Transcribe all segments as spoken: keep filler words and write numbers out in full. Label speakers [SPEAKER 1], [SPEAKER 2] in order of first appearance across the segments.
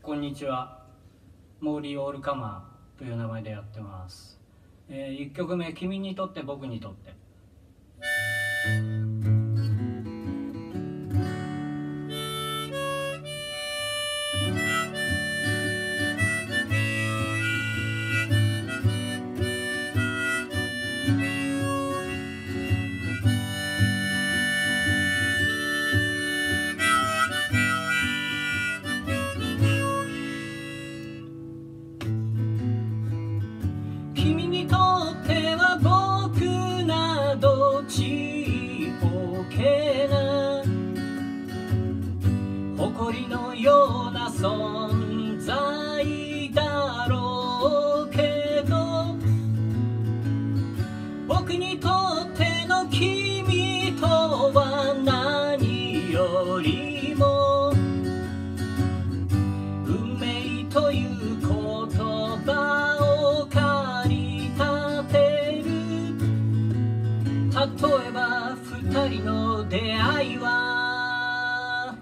[SPEAKER 1] こんにちは。モーリー・オールカマーという名前でやってます。えー、いっきょくめ、君にとって僕にとって。君にとっては僕などちっぽけな誇りのような存在だろうけど、僕にとっての君とは何よりも運命という言葉を例えば二人の出会いは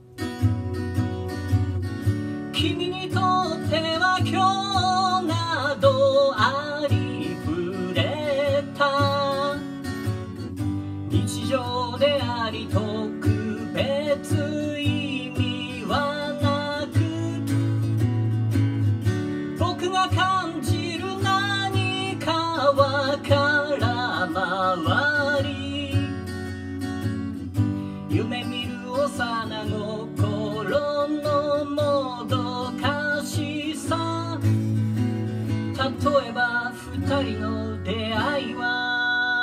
[SPEAKER 1] 君にとっては今日などありふれた日常であり特別意味はなく、僕が感じる何かは空回り夢見る幼心のもどかしさ、例えば二人の出会いは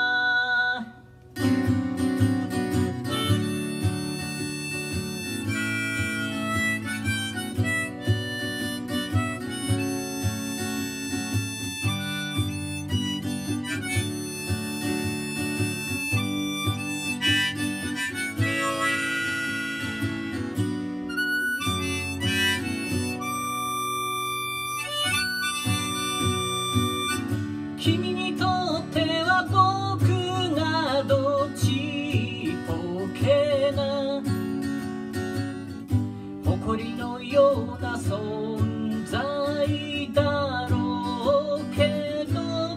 [SPEAKER 1] 君にとっては僕などちっぽけな誇りのような存在だろうけど、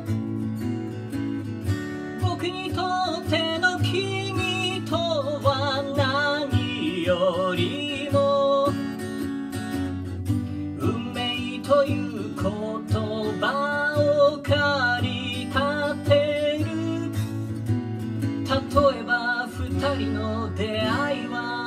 [SPEAKER 1] 僕にとっての君とは何よりも運命という言葉を借りたてる、例えば二人の出会いは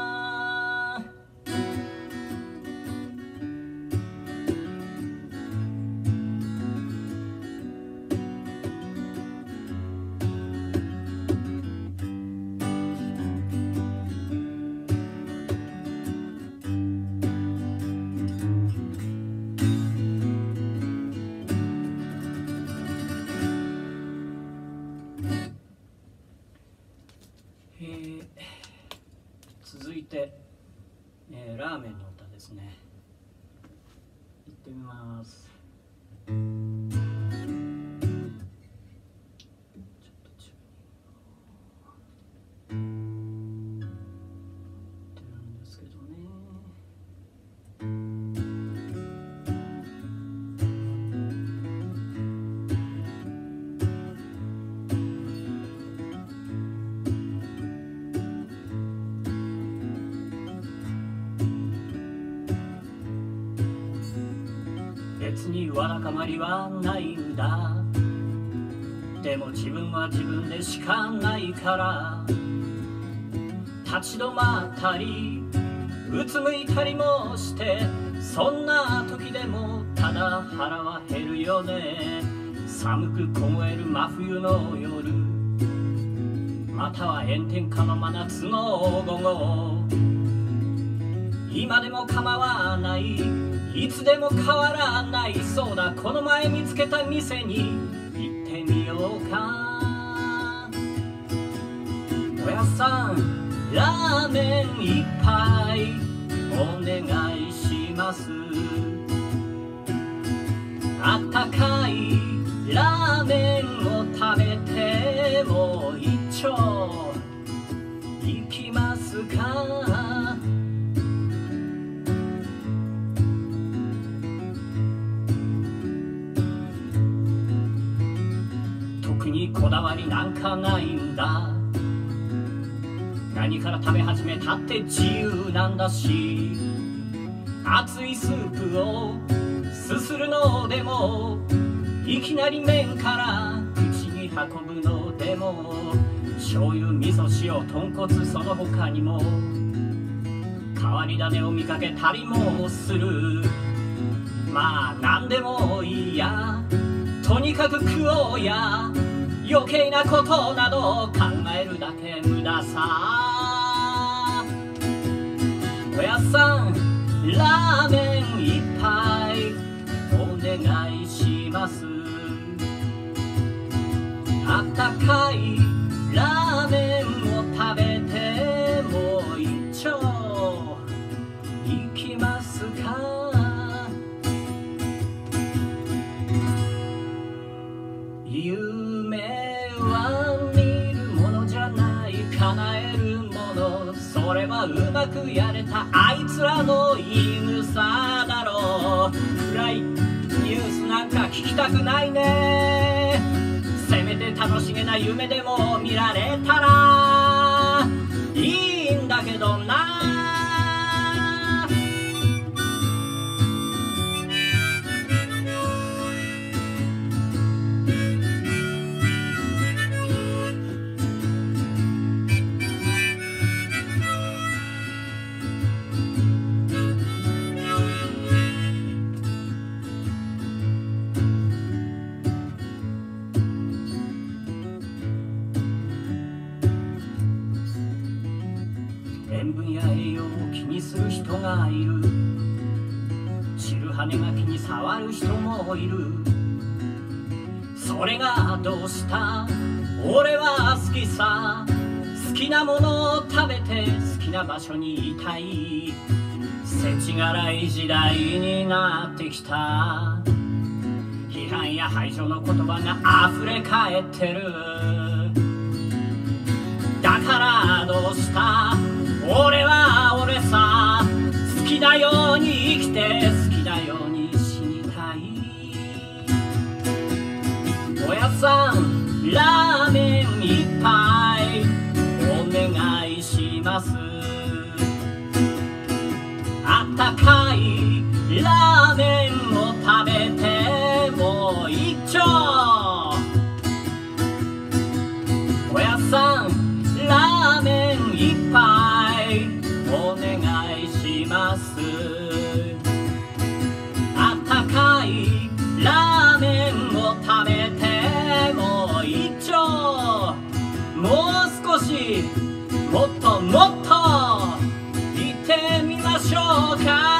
[SPEAKER 1] えー、続いて、えー、ラーメンの歌ですね。行ってみます。ちょっと注意ってるんですけどね。別にわだかまりはないんだ。でも自分は自分でしかないから立ち止まったりうつむいたりもして、そんな時でもただ腹は減るよね。寒く凍える真冬の夜、または炎天下の真夏の午後、今でも構わない、いつでも変わらない、そうだこの前見つけた店に行ってみようか。おやっさんラーメン一杯お願いします。あったかいラーメンを食べてもう一丁行きますか。 だわりなんかないんだ。何から食べ始めたって自由なんだし、熱いスープをすするのでも、いきなり麺から口に運ぶのでも、醤油味噌塩豚骨その他にも変わり種を見かけたりもする。まあ何でもいいや、とにかく食おうや。余計なことなど考えるだけ無駄さ。おやっさんラーメン一杯お願いします。あったかいラーメンを食べてもう一丁いきますか。夢は見るものじゃない、叶えるもの。それはうまくやれたあいつらの言い草だろう。暗いニュースなんか聞きたくないね。せめて楽しげな夢でも見られたらいいんだけどな。塩分や栄養を気にする人がいる。白羽が気に障る人もいる。それがどうした、俺は好きさ。好きなものを食べて好きな場所にいたい。世知辛い時代になってきた。批判や排除の言葉が溢れ返ってる。だからどうした、俺は俺さ。好きなように生きて好きなように死にたい。おやっさんラーメン一杯お願いします。あったかいラーメンを食べてもう一丁。おやっさんラーメン一杯お願いします。あったかいラーメンを食べてもう一丁。もう少しもっともっと行ってみましょうか。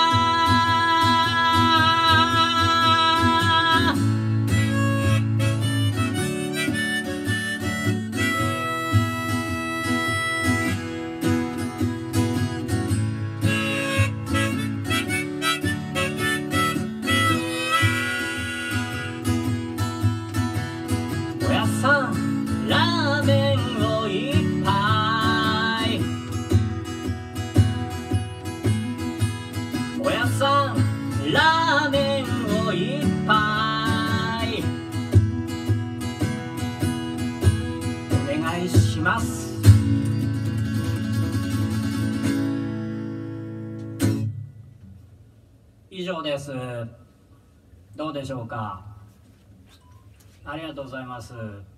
[SPEAKER 1] おやっさんラーメンを一杯。おやっさんラーメンを一杯お願いします。以上です。どうでしょうか。ありがとうございます。